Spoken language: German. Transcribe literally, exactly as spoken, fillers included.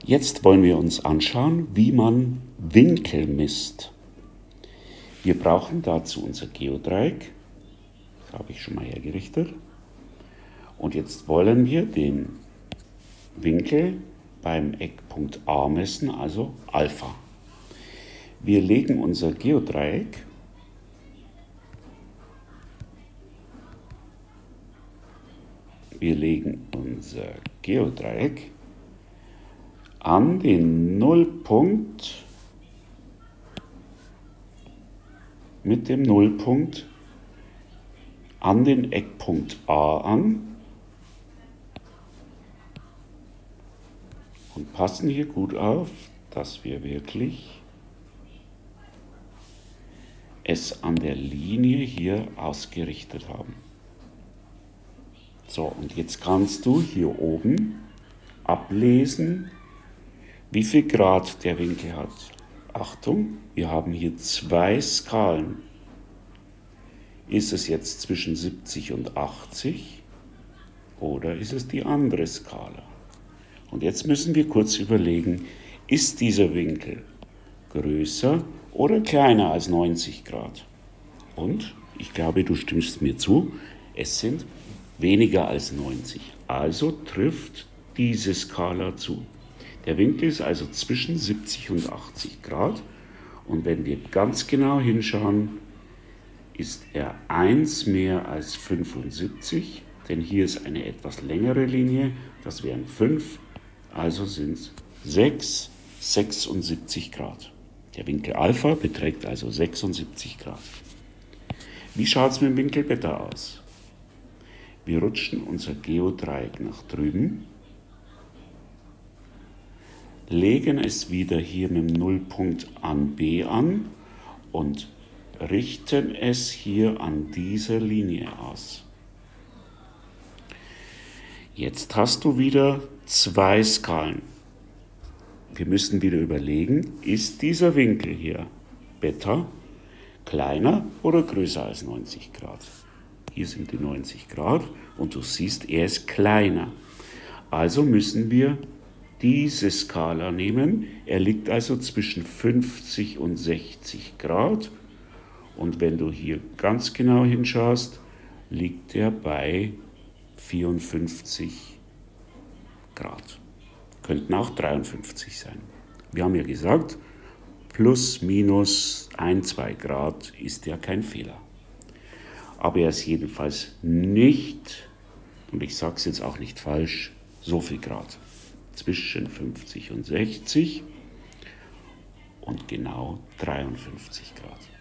Jetzt wollen wir uns anschauen, wie man Winkel misst. Wir brauchen dazu unser Geodreieck. Das habe ich schon mal hergerichtet. Und jetzt wollen wir den Winkel beim Eckpunkt A messen, also Alpha. Wir legen unser Geodreieck Wir legen unser Geodreieck an den Nullpunkt mit dem Nullpunkt an den Eckpunkt A an und passen hier gut auf, dass wir wirklich es an der Linie hier ausgerichtet haben. So, und jetzt kannst du hier oben ablesen, wie viel Grad der Winkel hat. Achtung, wir haben hier zwei Skalen. Ist es jetzt zwischen siebzig und achtzig oder ist es die andere Skala? Und jetzt müssen wir kurz überlegen, ist dieser Winkel größer oder kleiner als neunzig Grad? Und ich glaube, du stimmst mir zu, es sind weniger als neunzig. Also trifft diese Skala zu. Der Winkel ist also zwischen siebzig und achtzig Grad. Und wenn wir ganz genau hinschauen, ist er eins mehr als fünfundsiebzig, denn hier ist eine etwas längere Linie, das wären fünf, also sind es sechs, sechsundsiebzig Grad. Der Winkel Alpha beträgt also sechsundsiebzig Grad. Wie schaut es mit dem Winkel Beta aus? Wir rutschen unser Geodreieck nach drüben, legen es wieder hier mit dem Nullpunkt an B an und richten es hier an dieser Linie aus. Jetzt hast du wieder zwei Skalen. Wir müssen wieder überlegen, ist dieser Winkel hier Beta kleiner oder größer als neunzig Grad? Hier sind die neunzig Grad und du siehst, er ist kleiner. Also müssen wir diese Skala nehmen. Er liegt also zwischen fünfzig und sechzig Grad. Und wenn du hier ganz genau hinschaust, liegt er bei vierundfünfzig Grad. Könnten auch dreiundfünfzig sein. Wir haben ja gesagt, plus minus ein, zwei Grad ist ja kein Fehler. Aber er ist jedenfalls nicht, und ich sage es jetzt auch nicht falsch, so viel Grad. Zwischen fünfzig und sechzig und genau dreiundfünfzig Grad.